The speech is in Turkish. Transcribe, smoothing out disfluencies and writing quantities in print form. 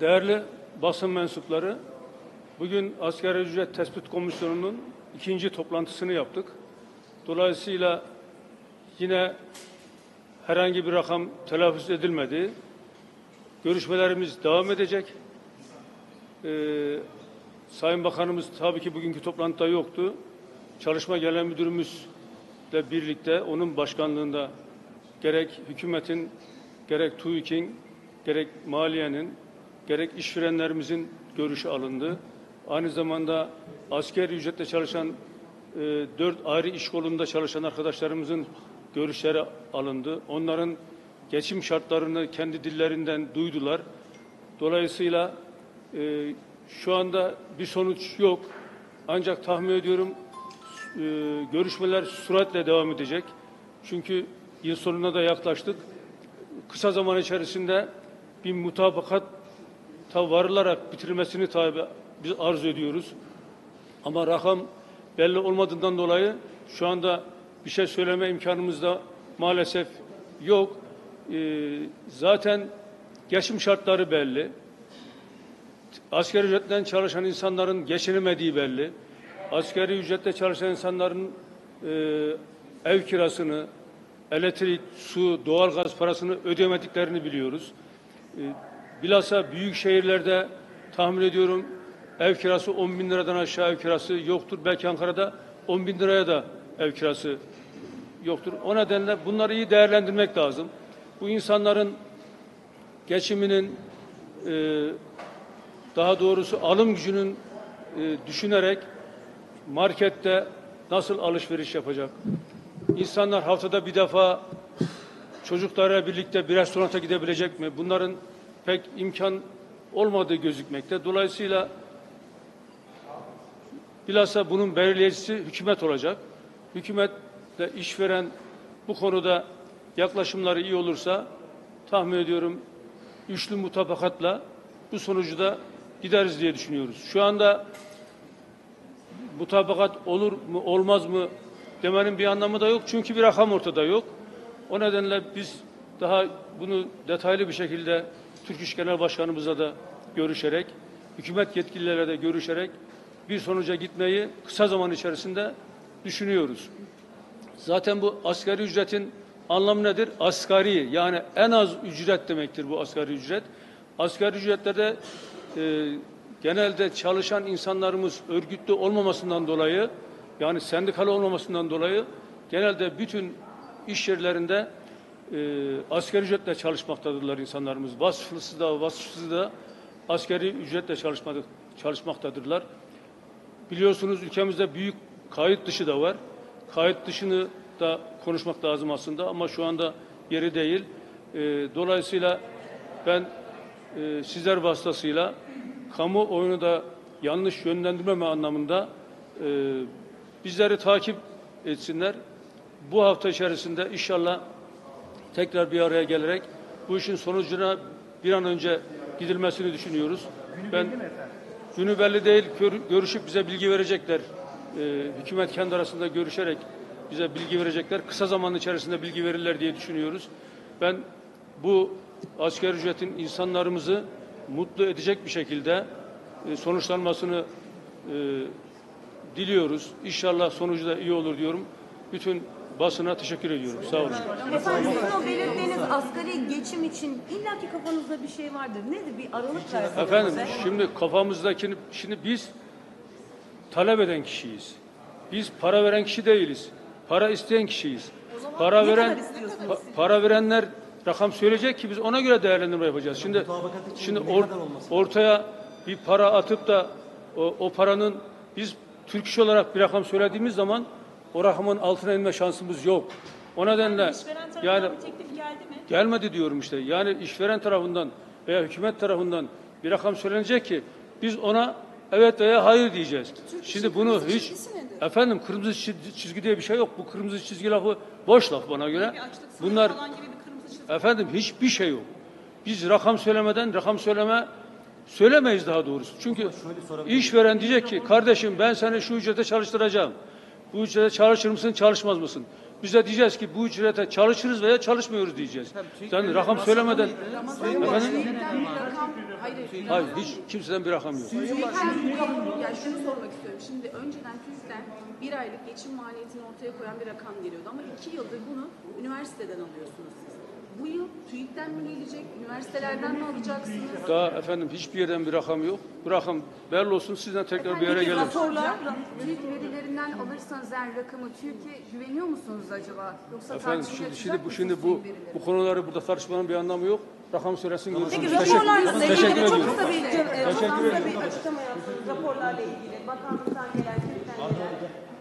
Değerli basın mensupları, bugün Asgari Ücret Tespit Komisyonu'nun ikinci toplantısını yaptık. Dolayısıyla yine herhangi bir rakam telaffuz edilmedi. Görüşmelerimiz devam edecek. Sayın Bakanımız tabii ki bugünkü toplantıda yoktu. Çalışma Genel Müdürümüzle birlikte onun başkanlığında gerek hükümetin, gerek TÜİK'in, gerek maliyenin, gerek işverenlerimizin görüşü alındı. Aynı zamanda asgari ücretle çalışan 4 ayrı iş kolunda çalışan arkadaşlarımızın görüşleri alındı. Onların geçim şartlarını kendi dillerinden duydular. Dolayısıyla şu anda bir sonuç yok. Ancak tahmin ediyorum görüşmeler süratle devam edecek. Çünkü yıl sonuna da yaklaştık. Kısa zaman içerisinde bir mutabakata varılarak bitirilmesini tabii biz arzu ediyoruz. Ama rakam belli olmadığından dolayı şu anda bir şey söyleme imkanımız da maalesef yok. Zaten geçim şartları belli. Asgari ücretten çalışan insanların geçinemediği belli. Asgari ücretle çalışan insanların ev kirasını, elektrik, su, doğalgaz parasını ödemediklerini biliyoruz. Bilhassa büyük şehirlerde tahmin ediyorum ev kirası 10.000 liradan aşağı ev kirası yoktur. Belki Ankara'da 10.000 liraya da ev kirası yoktur. O nedenle bunları iyi değerlendirmek lazım. Bu insanların geçiminin daha doğrusu alım gücünün düşünerek markette nasıl alışveriş yapacak? İnsanlar haftada bir defa çocuklarla birlikte bir restoranta gidebilecek mi? Bunların pek imkan olmadığı gözükmekte. Dolayısıyla bilhassa bunun belirleyicisi hükümet olacak. Hükümetle işveren bu konuda yaklaşımları iyi olursa tahmin ediyorum üçlü mutabakatla bu sonucu da gideriz diye düşünüyoruz. Şu anda mutabakat olur mu olmaz mı demenin bir anlamı da yok. Çünkü bir rakam ortada yok. O nedenle biz daha bunu detaylı bir şekilde Türk İş Genel Başkanımızla da görüşerek, hükümet yetkililerle de görüşerek bir sonuca gitmeyi kısa zaman içerisinde düşünüyoruz. Zaten bu asgari ücretin anlamı nedir? Asgari, yani en az ücret demektir bu asgari ücret. Asgari ücretlerde genelde çalışan insanlarımız örgütlü olmamasından dolayı, yani sendikalı olmamasından dolayı genelde bütün iş yerlerinde asgari ücretle çalışmaktadırlar insanlarımız. Vasıflısı da vasıfsız da asgari ücretle çalışmaktadırlar. Biliyorsunuz ülkemizde büyük kayıt dışı da var. Kayıt dışını da konuşmak lazım aslında ama şu anda yeri değil. Dolayısıyla ben sizler vasıtasıyla kamuoyunu da yanlış yönlendirmeme anlamında bizleri takip etsinler. Bu hafta içerisinde inşallah tekrar bir araya gelerek bu işin sonucuna bir an önce gidilmesini düşünüyoruz. Günü belli değil, görüşüp bize bilgi verecekler. Hükümet kendi arasında görüşerek bize bilgi verecekler. Kısa zaman içerisinde bilgi verirler diye düşünüyoruz. Ben bu asgari ücretin insanlarımızı mutlu edecek bir şekilde sonuçlanmasını diliyoruz. İnşallah sonucu da iyi olur diyorum. Bütün basına teşekkür ediyorum. Sağ olun. Efendim sizin o belirttiğiniz asgari geçim için illaki kafanızda bir şey vardır. Nedir? Bir aralık verseniz. Efendim şimdi kafamızdakini şimdi biz talep eden kişiyiz. Biz para veren kişi değiliz. Para isteyen kişiyiz. Para verenler rakam söyleyecek ki biz ona göre değerlendirme yapacağız. Şimdi ortaya bir para atıp da o paranın biz Türk İş olarak bir rakam söylediğimiz zaman o rakamın altına inme şansımız yok. O nedenle yani teklif geldi mi? Gelmedi diyorum işte. Yani işveren tarafından veya hükümet tarafından bir rakam söylenecek ki biz ona evet veya hayır diyeceğiz. Şimdi bunu hiç efendim kırmızı çizgi diye bir şey yok. Bu kırmızı çizgi lafı boş laf bana göre. Bunlar efendim hiçbir şey yok. Biz rakam söylemeyiz daha doğrusu. Çünkü işveren diyecek ki kardeşim ben seni şu ücrete çalıştıracağım. Bu ücrete çalışır mısın, çalışmaz mısın? Biz de diyeceğiz ki bu ücrete çalışırız veya çalışmıyoruz diyeceğiz. Yani rakam söylemeden efendim, hayır hiç kimseden bir rakam yok. Ya şunu sormak istiyorum. Şimdi önceden TÜİK'ten bir aylık geçim maliyetini ortaya koyan bir rakam geliyordu. Ama 2 yıldır bunu üniversiteden alıyorsunuz siz. Bu yıl TÜİK'ten mi gelecek, üniversitelerden mi alacaksınız? Daha efendim hiçbir yerden bir rakam yok. Bu rakam belli olsun, sizden tekrar bir yere gelir. Raporlar, TÜİK verilerinden alırsanız eğer rakamı TÜİK'e güveniyor musunuz acaba? Yoksa Efendim tartışmaya şimdi açacak bu mısınız TÜİK verileri? bu konuları burada tartışmanın bir anlamı yok. Rakam söylesin görürsünüz. peki raporlarla Teşekkür ilgili çok ediyorum. kısa bir açıklama yapsınız. Raporlarla ilgili bakanlıktan gelen, TÜİK'ten gelen